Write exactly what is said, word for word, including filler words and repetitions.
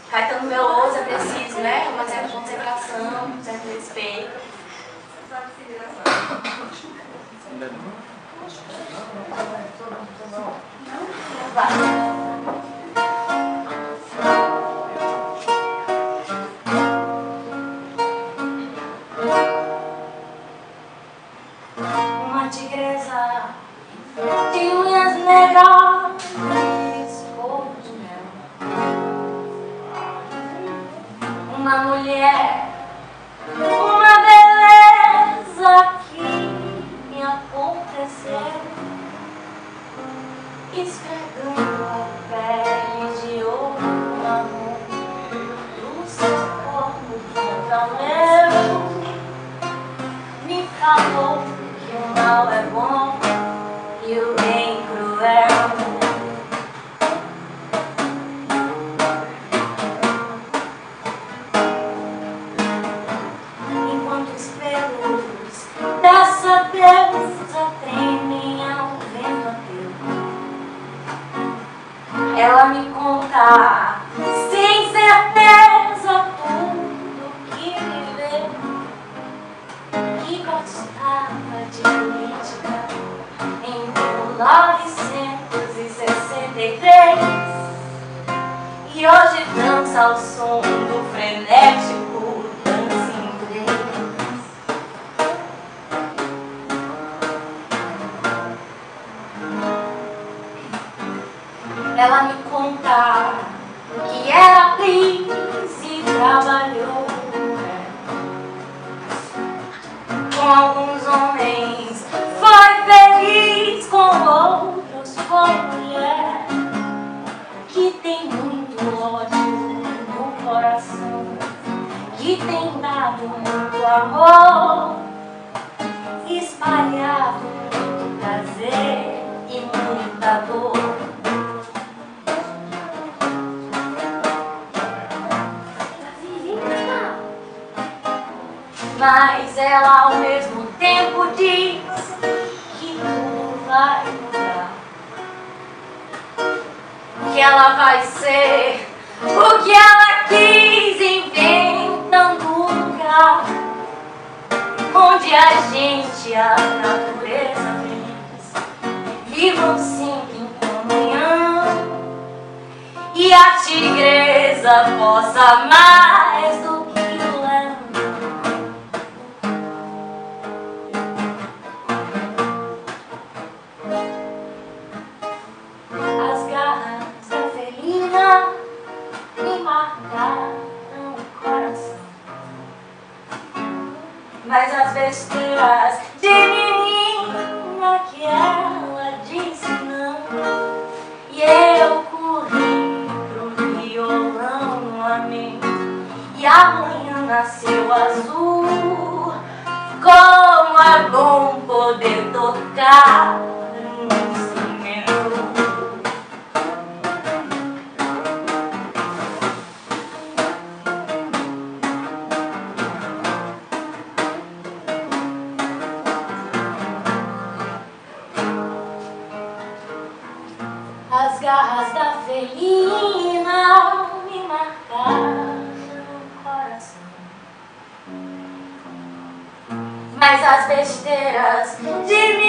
Caetano Veloso é preciso, né? Uma certa concentração, um certo respeito. Uma tigresa de unhas negras, cor de mel. Uma mulher, uma beleza que me aconteceu, esfregando a pele de ouro marrom do seu corpo junto ao meu, me falou que o mal é bom e o bem cruel. Enquanto os pelos dessa deusa tremem ao vento ateu, ela me conta sem certeza tudo que viveu, que gostava de política em mil novecentos e sessenta e três e hoje dança ao som do frenético dança inglês. Ela me conta que era atriz e trabalhou com alguns homens, foi feliz, com outros foi mulher, que tem muito ódio no coração, que tem dado muito amor, espalhado muito prazer e muita dor. Mas ela ao mesmo tempo diz que tudo vai mudar, que ela vai ser o que ela quis, inventando um lugar onde a gente, a natureza feliz, vivam sempre em comunhão e a tigresa possa mais do que o leão. As garras da felina me marcaram o coração, mas as besteiras de menina que ela disse não, e eu corri pro violão a mim, e amanhã nasceu azul. Como é bom poder tocar um instrumento. As garras da felina me marcaram o coração, mas as besteiras de mim